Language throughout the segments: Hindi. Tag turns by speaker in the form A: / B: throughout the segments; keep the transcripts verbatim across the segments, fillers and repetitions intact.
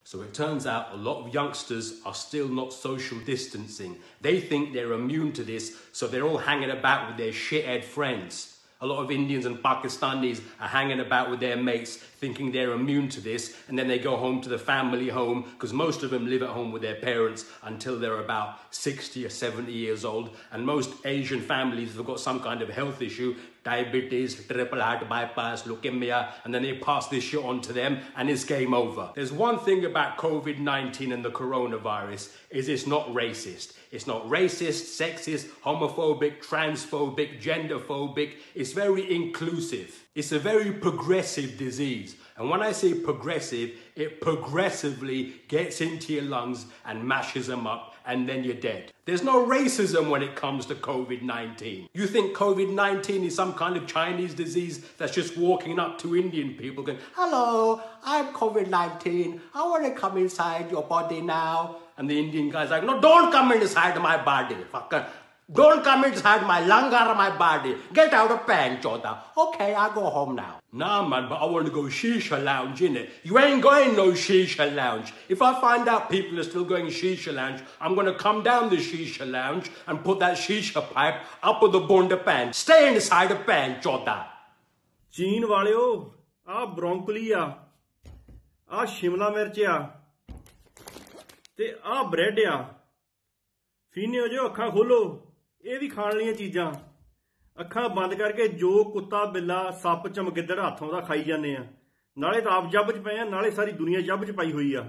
A: So it turns out a lot of youngsters are still not social distancing. They think they're immune to this, so they're all hanging about with their shithead friends. A lot of Indians and Pakistanis are hanging about with their mates thinking they're immune to this, and then they go home to the family home, because most of them live at home with their parents until they're about sixty or seventy years old. And most Asian families have got some kind of health issue, diabetes, triple heart bypass, leukemia, and then they pass this shit on to them and it's game over. There's one thing about COVID nineteen and the coronavirus, is it's not racist. It's not racist, sexist, homophobic, transphobic, genderphobic. It's very inclusive. It's a very progressive disease. And when I say progressive, it progressively gets into your lungs and mashes them up, and then you're dead. There's no racism when it comes to COVID nineteen. You think COVID nineteen is some kind of Chinese disease that's just walking up to Indian people going, hello, I'm COVID nineteen. I want to come inside your body now. And the Indian guy's like, no, don't come inside my body. Fucker. Don't come inside my lung or my body. Get out of pen, Chota. Okay, I'll go home now. Nah, man, but I want to go shisha lounge, innit? You ain't going no shisha lounge. If I find out people are still going shisha lounge, I'm going to come down the shisha lounge and put that shisha pipe up with the bunda pan. Stay inside the pan, Chota.
B: चीन वालियो आ ब्रोंकली आ आ शिमला मिर्च आ ते आ ब्रेड आ फीने जो अखां खोलो ਇਹ ਵੀ ਖਾਣ ਵਾਲੀਆਂ ਚੀਜ਼ਾਂ ਅੱਖਾਂ ਬੰਦ ਕਰਕੇ ਜੋ ਕੁੱਤਾ ਬਿੱਲਾ ਸੱਪ ਚਮਗਿੱਦੜ ਹੱਥੋਂ ਦਾ ਖਾਈ ਜਾਂਦੇ ਆ ਨਾਲੇ ਤਾਂ ਆਪ ਜੱਬ ਚ ਪਏ ਆ ਨਾਲੇ ਸਾਰੀ ਦੁਨੀਆ ਜੱਬ ਚ ਪਾਈ ਹੋਈ ਆ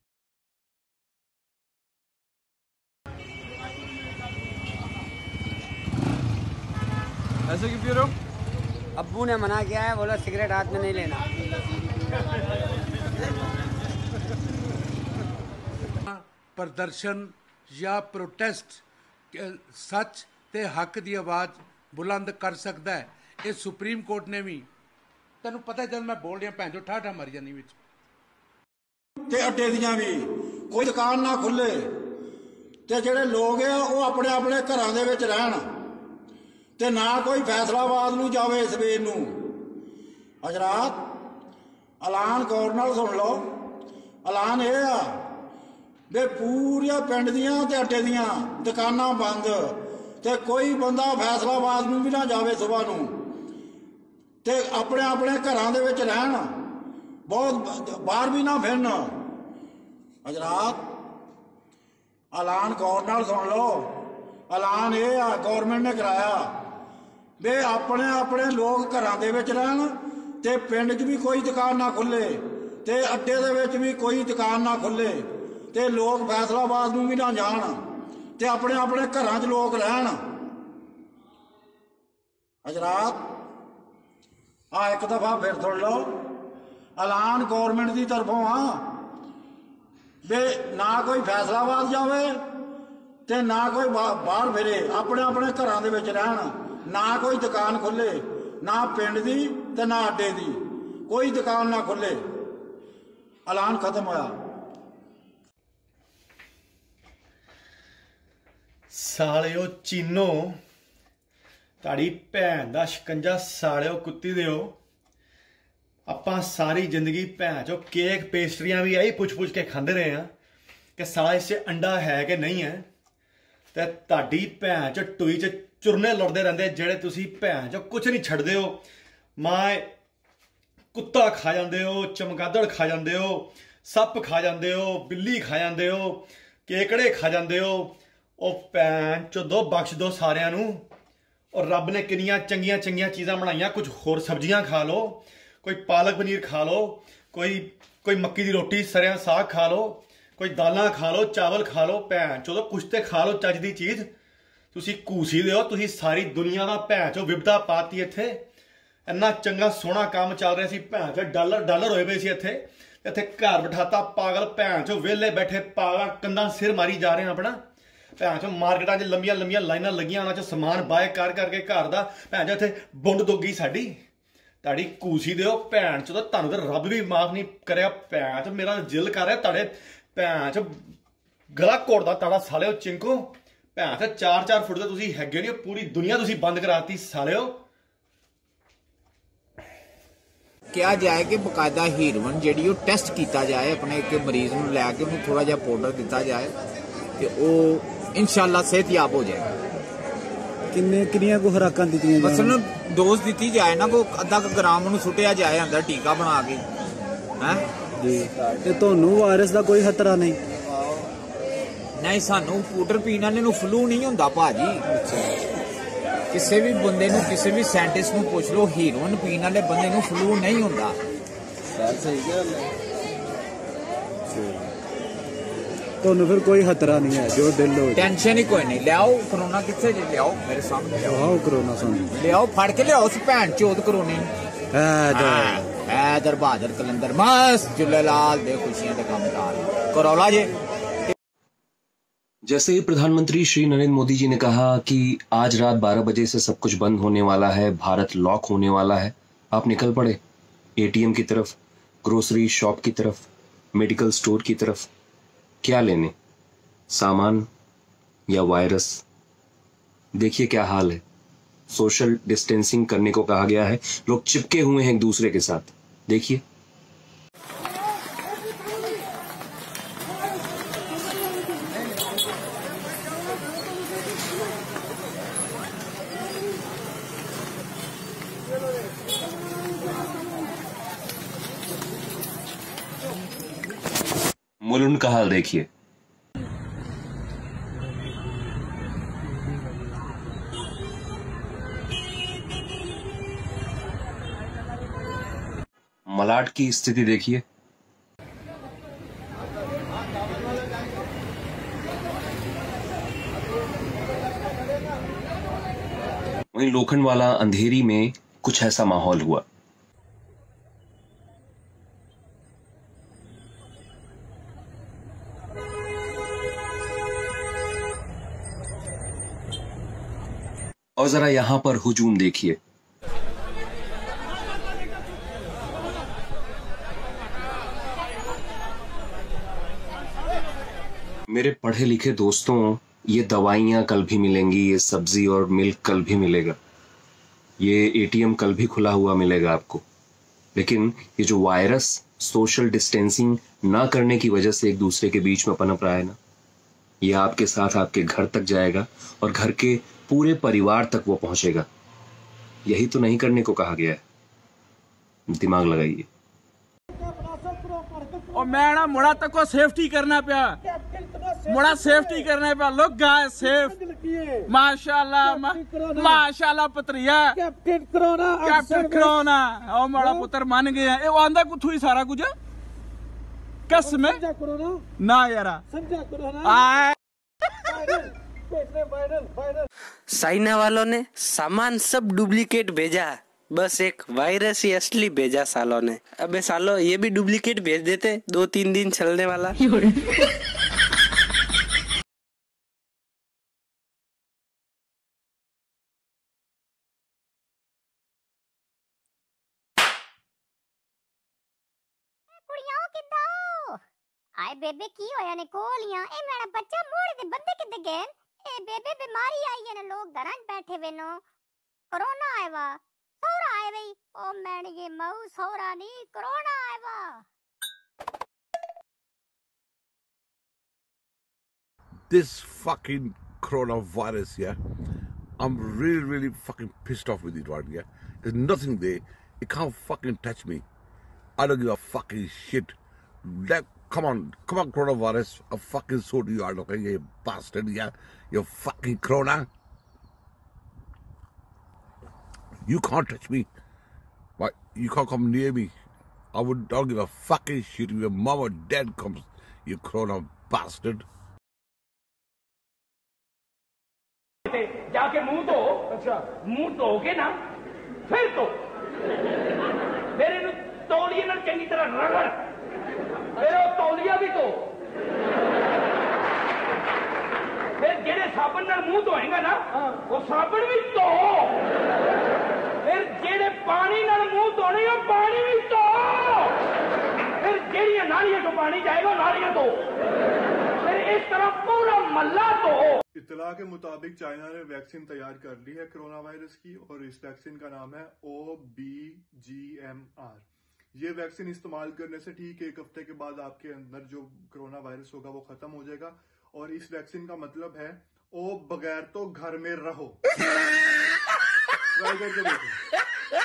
C: ऐसे क्यों पी रहे हो?
D: अब्बू ने मना किया है, बोला सिगरेट हाथ में नहीं लेना।
E: प्रदर्शन या प्रोटेस्ट सच ते हक की आवाज़ बुलंद कर सकता है। ये सुप्रीम कोर्ट ने भी तेन पता जब मैं बोल रहा भैन जो ठा ठा मर जानी विच
F: ते अड्डे दियां भी कोई दुकान ना खुले ते जेड़े लोग है वो अपने अपने घरां दे विच रहन ते ना कोई फैसलाबाद नूं जावे इस वेर नूं। हजरात ऐलान गौर नाल सुन लो। ऐलान ये आ वे पूरिया पिंड दियां ते अड्डे दियां दुकानां बंद ते कोई बंदा फैसलाबाद नूं भी ना जावे सुबह नूं ते अपने अपने घरां दे विच रहन बहुत बाहर भी ना फिरन। हजरात ऐलान गौर नाल सुन लो। ऐलान ये आ गौरमेंट ने कराया वे अपने अपने लोग घरां दे विच रहन ते पिंड च भी कोई दुकान ना खुले ते अड्डे दे विच भी कोई दुकान ना खुले ते लोग फैसलाबाद नूं भी ना जाण ते अपने अपने घरां च लोग रहन। हजरात आ एक दफा फिर सुन लो। ऐलान गौरमेंट की तरफों आ वे ना कोई फैसलाबाद जावे ते ना कोई बाहर फिरे अपने अपने घरां दे विच रहन। ना कोई दुकान खुले ना पिंड दी ते ना अड्डे दी कोई दुकान ना खुले। ऐलान खत्म होया।
B: सालिओ चीनो ताड़ी भैन दा शिकंजा सालिओ कुत्ती दिओ आपां सारी जिंदगी भैन चो केक पेस्ट्रियां भी आई पुछ पुछ के खांदे रहे हैं कि साला इस च अंडा है कि नहीं है ते ताड़ी भैन च टुई च चुरने लुड़दे रहंदे जेड़े तुसी भैन चो कुछ नहीं छड्डदे हो। मां कुत्ता खा जांदे हो चमगादड़ खा जांदे हो सप खा जांदे हो बिल्ली खा जांदे हो केकड़े खा जांदे हो। ओ भैन चो दो बख्श दो सारियां नूं। और रब ने किन्नियां चंगियां चंगियां चीज़ां बनाईयां कुछ होर सब्जियां खा लो कोई पालक पनीर खा लो कोई कोई मक्की दी रोटी सरेआं साग खा लो कोई दालां खा लो चावल खा लो भैन चो कुछ तो खा लो चज दी चीज़। तुसी घूसी दे हो तुसी सारी दुनिया का भैन चो विपदा पाती इत्थे। इन्ना चंगा सोहना काम चल रहा सी भैन चो डॉलर डॉलर होए पे सी इत्थे इत्थे घर बिठाता पागल भैन चो वेले बैठे पागल कंधा सिर मारी जा रहे हैं अपना। भैन चो मार्केटां च लंबियां लंबियां लाइनां लगियां उन्हां च समान बाय कर करके घर दा भैन चो इत्थे बुंड दोगी साडी ताड़ी घूसी दिओ भैन चो तुहानूं ते रब भी माफ नहीं करेगा। भैन चो मेरा दिल कर रहा ताड़े भैन चो गला घोड़दा ताड़ा सालिओ चिंको। भैन चो चार चार फुट दे तुसीं हैगे नहीं पूरी दुनिया तुसीं बंद कराती सालिओ।
C: ਕਿਹਾ ਜਾਏ ਕਿ ਬਕਾਇਦਾ ਹੀਰੋਇਨ ਜਿਹੜੀ ਉਹ ਟੈਸਟ ਕੀਤਾ ਜਾਏ ਆਪਣੇ ਇੱਕ ਮਰੀਜ਼ ਨੂੰ ਲੈ ਕੇ ਉਹਨੂੰ ਥੋੜਾ ਜਿਹਾ ਪਾਊਡਰ ਦਿੱਤਾ ਜਾਏ ਤੇ ਉਹ ਇਨਸ਼ਾਅੱਲਾ ਸਿਹਤਯਾਬ ਹੋ ਜਾਏਗਾ।
G: ਕਿੰਨੇ ਕਿੰਨੀਆਂ ਕੋ ਖੁਰਾਕਾਂ ਦਿੱਤੀਆਂ ਜਾਣ?
C: ਮਸਲਨ ਡੋਜ਼ ਦਿੱਤੀ ਜਾਏ ਨਾ ਕੋ ਅੱਧਾ ਗ੍ਰਾਮ ਉਹਨੂੰ ਸੁੱਟਿਆ ਜਾਏ ਅੰਦਰ ਟੀਕਾ ਬਣਾ ਕੇ ਹੈ
G: ਜੀ। ਤੇ ਤੁਹਾਨੂੰ ਵਾਇਰਸ ਦਾ ਕੋਈ ਖਤਰਾ ਨਹੀਂ?
C: ਨਹੀਂ ਸਾਨੂੰ ਪਾਊਡਰ ਪੀਣ ਵਾਲੇ ਨੂੰ ਫਲੂ ਨਹੀਂ ਹੁੰਦਾ ਭਾਜੀ। ਕਿਸੇ ਵੀ ਬੰਦੇ ਨੂੰ ਕਿਸੇ ਵੀ ਸਾਇੰਟਿਸਟ ਨੂੰ ਪੁੱਛ ਲਓ ਹੀਰੋਇਨ ਪੀਣ ਵਾਲੇ ਬੰਦੇ ਨੂੰ ਫਲੂ ਨਹੀਂ ਹੁੰਦਾ।
G: ਸਹੀ ਗੱਲ ਹੈ। ਤੁਹਾਨੂੰ ਫਿਰ ਕੋਈ ਖਤਰਾ ਨਹੀਂ ਹੈ ਜੋ ਦਿਲ ਹੋ
C: ਟੈਨਸ਼ਨ ਹੀ ਕੋਈ ਨਹੀਂ। ਲਿਆਓ ਕਰੋਨਾ ਕਿੱਥੇ ਜੇ ਲਿਆਓ ਮੇਰੇ ਸਾਹਮਣੇ
G: ਲਿਆਓ ਕਰੋਨਾ ਸਾਹਮਣੇ
C: ਲਿਆਓ ਫੜ ਕੇ ਲਿਆਓ ਉਸ ਭੈਣ ਚੋਦ ਕਰੋਨੇ हैदर बहादुर कलंदर मस्त झूलेलाल दे खुशियां दे कामदार करौला जे।
H: जैसे ही प्रधानमंत्री श्री नरेंद्र मोदी जी ने कहा कि आज रात बारह बजे से सब कुछ बंद होने वाला है, भारत लॉक होने वाला है, आप निकल पड़े एटीएम की तरफ, ग्रोसरी शॉप की तरफ, मेडिकल स्टोर की तरफ। क्या लेने, सामान या वायरस? देखिए क्या हाल है। सोशल डिस्टेंसिंग करने को कहा गया है, लोग चिपके हुए हैं एक दूसरे के साथ। देखिए मुलुंड का हाल देखिए। मलाड की स्थिति देखिए। वहीं लोखंडवाला अंधेरी में कुछ ऐसा माहौल हुआ। और जरा यहां पर हुजूम देखिए। मेरे पढ़े लिखे दोस्तों, ये दवाइयां कल भी मिलेंगी, ये सब्जी और मिल्क कल भी मिलेगा, ये एटीएम कल भी खुला हुआ मिलेगा आपको। लेकिन ये जो वायरस सोशल डिस्टेंसिंग ना करने की वजह से एक दूसरे के बीच में पनप रहा है ना, ये आपके साथ आपके घर तक जाएगा और घर के पूरे परिवार तक वो पहुंचेगा। यही तो नहीं करने को कहा गया है। दिमाग लगाइए।
I: और मैं ना मुड़ा तक को सेफ्टी करना पिया, मुड़ा सेफ्टी करना पिया। लोग गाय सेफ माशाल्लाह मा, माशाल्लाह पुत्रिया कैप्टन कोरोना कैप्टन कोरोना और मेरा पुत्र मान गया। ये आंदा कुछ ही सारा कुछ कस में ना यारा
J: चाइना वालों ने सामान सब डुप्लीकेट भेजा, बस एक वायरस ही असली भेजा सालों ने। अबे सालों ये भी डुप्लीकेट भेज देते, दो तीन दिन चलने वाला।
K: आए बेबे की होया ने कोलियां ए मेरा बच्चा मोड़ दे बंदे किदे गए ए बेबे बीमारी आई है ना, लोग घरां बैठे वे नो, कोरोना आएवा सौरा आए भाई ओ मैंने ये मऊ सौरा नहीं कोरोना आएवा।
E: This fucking coronavirus, yeah, I'm really really fucking pissed off with it right, yeah. There's nothing there, it can't fucking touch me. I don't give a fucking shit. Like, come on, come on, coronavirus. I'll fucking sort you out, okay, you bastard, yeah? You fucking corona. You can't touch me. Right? You can't come near me. I would, I'll give a fucking shit if your mom or dad comes, you corona bastard.
L: जाके मुंह धो, अच्छा मुंह धो के ना फिर तो मेरे नु तौलिए नाल चंगी तरह रगड़, फिर वो तौलिया भी धो, फिर जेड़े साबन नाल मुंह धोएगा ना वो साबन भी धो, फिर जेड़े पानी नाल मुंह धोने वो पानी भी धो, फिर जेड़ियां नालियां को पानी जाएगा नालियां धो, फिर इस तरह पूरा मल्ला धो।
B: इतला के मुताबिक चाइना ने वैक्सीन तैयार कर ली है कोरोना वायरस की और इस वैक्सीन का नाम है O B G M R. ये वैक्सीन इस्तेमाल करने से ठीक एक हफ्ते के बाद आपके अंदर जो कोरोना वायरस होगा वो खत्म हो जाएगा। और इस वैक्सीन का मतलब है ओ बगैर तो घर में रहो। ट्राई करके देखो।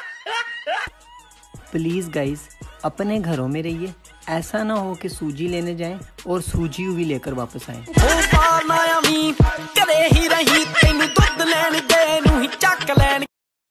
M: प्लीज गाइस अपने घरों में रहिए, ऐसा ना हो कि सूजी लेने जाएं और सूजी हुई लेकर वापस आएं।
N: ही रही तेनू दुध लैन गए नू ही चक लैन